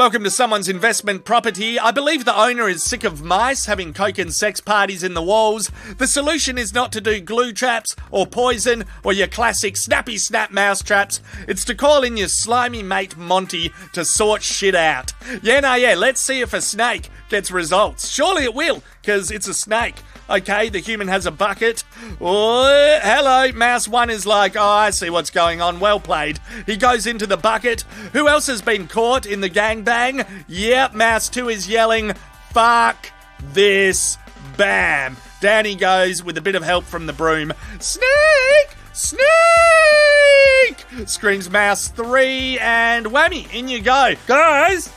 Welcome to someone's investment property. I believe the owner is sick of mice having coke and sex parties in the walls. The solution is not to do glue traps or poison or your classic snappy snap mouse traps. It's to call in your slimy mate Monty to sort shit out. Yeah, let's see if a snake gets results. Surely it will, because it's a snake. Okay, the human has a bucket. Oh, hello. Mouse 1 is like, oh, I see what's going on. Well played. He goes into the bucket. Who else has been caught in the gangbang? Yep, Mouse 2 is yelling, fuck this, bam. Down he goes with a bit of help from the broom. Snake! Snake! Screams Mouse 3 and whammy, in you go. Guys!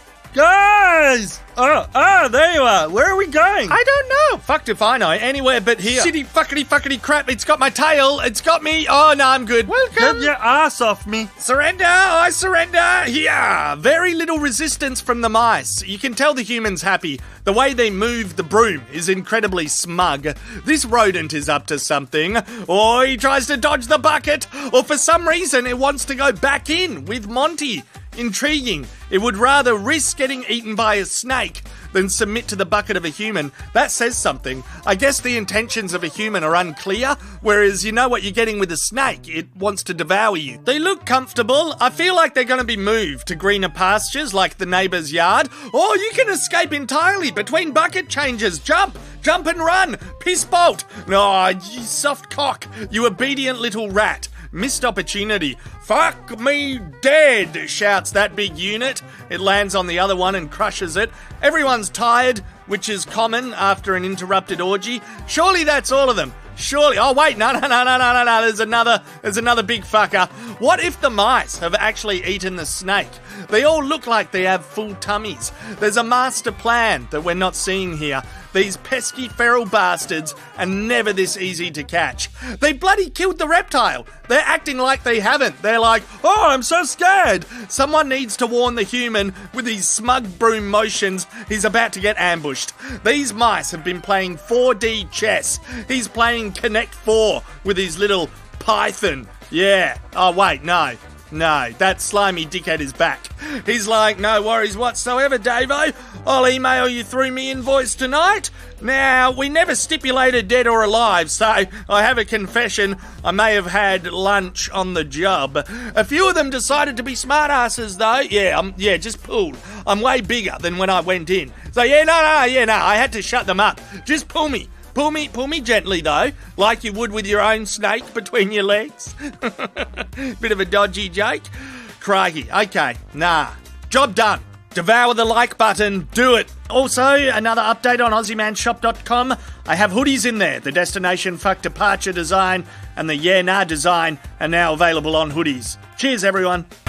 Oh, there you are. Where are we going? I don't know. Fucked if I know. Anywhere but here. Shitty fuckity crap. It's got my tail. It's got me. Oh, no, I'm good. Welcome. Get your ass off me. Surrender. I surrender. Yeah. Very little resistance from the mice. You can tell the human's happy. The way they move the broom is incredibly smug. This rodent is up to something. Or he tries to dodge the bucket. Or for some reason, it wants to go back in with Monty. Intriguing. It would rather risk getting eaten by a snake than submit to the bucket of a human. That says something. I guess the intentions of a human are unclear, whereas you know what you're getting with a snake. It wants to devour you. They look comfortable. I feel like they're going to be moved to greener pastures like the neighbour's yard. Or you can escape entirely between bucket changes. Jump and run. Piss bolt. Oh, you soft cock. You obedient little rat. Missed opportunity. Fuck me dead, shouts that big unit. It lands on the other one and crushes it. Everyone's tired, which is common after an interrupted orgy. Surely that's all of them. Surely. Oh, wait, no. There's another big fucker. What if the mice have actually eaten the snake? They all look like they have full tummies. There's a master plan that we're not seeing here. These pesky feral bastards are never this easy to catch. They bloody killed the reptile. They're acting like they haven't. They're like, oh, I'm so scared. Someone needs to warn the human with his smug broom motions. He's about to get ambushed. These mice have been playing 4D chess. He's playing Connect 4 with his little python. Yeah. Oh, wait, no, that slimy dickhead is back. He's like, no worries whatsoever, Davo. I'll email you through me invoice tonight. Now, we never stipulated dead or alive, so I have a confession. I may have had lunch on the job. A few of them decided to be smartasses, though. Yeah, just pull. I'm way bigger than when I went in. So, no, I had to shut them up. Just pull me. Pull me gently, though, like you would with your own snake between your legs. Bit of a dodgy joke. Crikey. Okay, job done. Devour the like button. Do it. Also, another update on AussieManShop.com. I have hoodies in there. The Destination Fuck Departure design and the Yeah Nah design are now available on hoodies. Cheers, everyone.